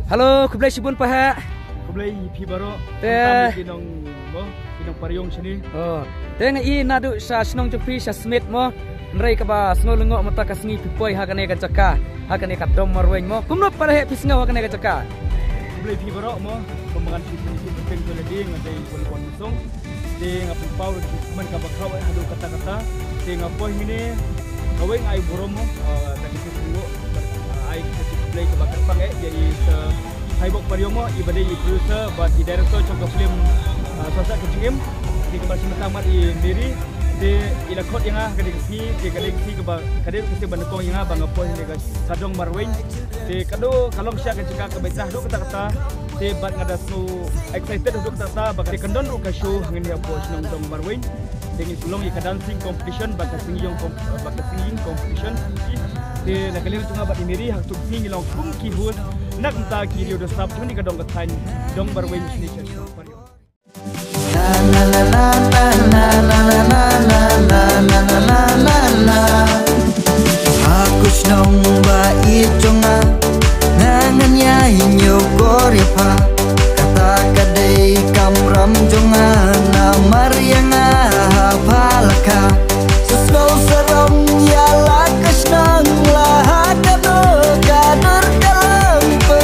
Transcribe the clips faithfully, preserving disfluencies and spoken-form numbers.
Halo, kublai sibun paha. Kublai pi baro. Teh. Kinong mo, kinong pariong sini. Oh, teh ngai nadu sa snong jupi sa smith mo. Nrai ka ba sngo lengo mata ka sngi pipoi hakane ka caka. Hakane ka dom marweng mo. Kumnot para he pisngo hakane ka caka. Kublai pi baro mo, pembangan sini sini penting tu lagi ngai pon musong. Di ngapun pau man ka bakraw adu kata-kata. Di ngapoi ini kaweng ai boromo tadi tunggu ai play ke bakar pang eh jadi haibok pariomo ibadai producer buat di director contoh film sosok kecingim di kebar simatamat i diri di ilakot yang ah kadi kesini di kadi kesini ke kadi kesini bandekong yang ah bang apa ini guys kadong marwing di kado kalau siya kecika ke betah do kata-kata di bat ngada so excited do kata-kata bakal kendon do ka show ngin ya bos nang dong marwing dengan sulung ika dancing competition bakal singing bakal singing competition di nakali cuma bat indiri hak tuk sing long kum ki hus nak ta ki rio do stop cuma ni kadong katain dong barweng sini show la la la la la la la la la la la la la la la aku snong ba iconga nangannya hinyo korepa kata kadai kamram jonga namar yang palaka seslow seram ya lakas nang lahat kado kader dalam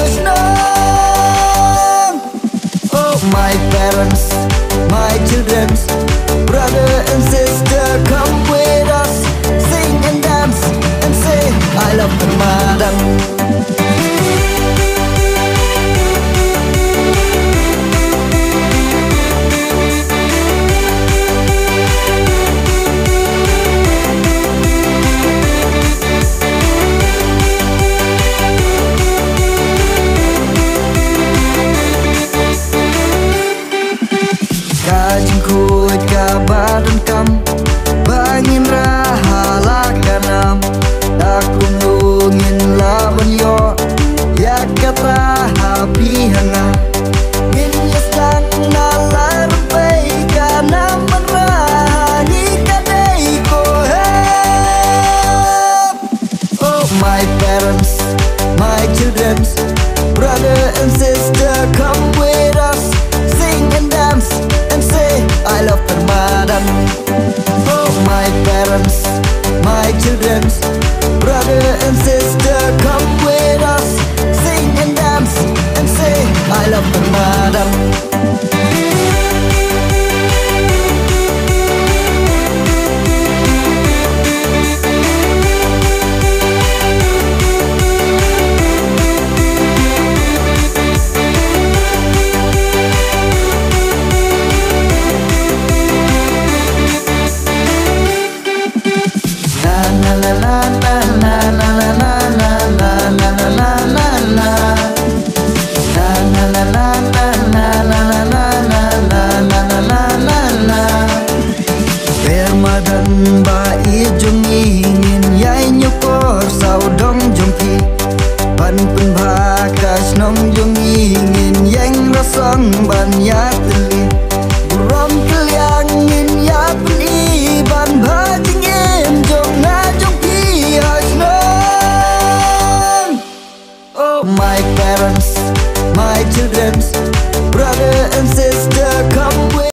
pesnang. Oh my parents, my children's brother and sister, come with us, sing and dance and say I love Ramadan. Kajingkut kabadan kam bangin rahala kanam dakum lungin laban yo ya kata happy hanga ngin yasang nalar bay kana manrani kadai ko have. Oh my parents, my children's brother and sister, come with us, sing and dance and say I love Ramadan. Oh my parents, my children's brother and sister,